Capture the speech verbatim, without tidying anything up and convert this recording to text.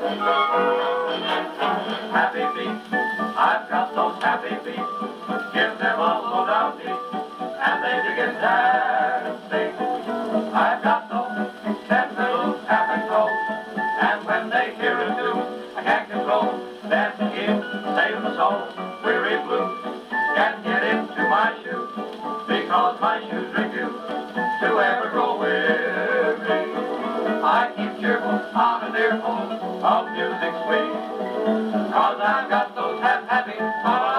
Happy feet, I've got those happy feet. Give them a low down beat, and they begin dancing. I've got those ten little tapping toes, and when they hear a tune, I can't control. Dancing in, save my soul, weary blue. Can't get into my shoes, because my shoes refuse to ever grow weary. I keep cheerful on an earful of music sweet, cause I've got those happy, happy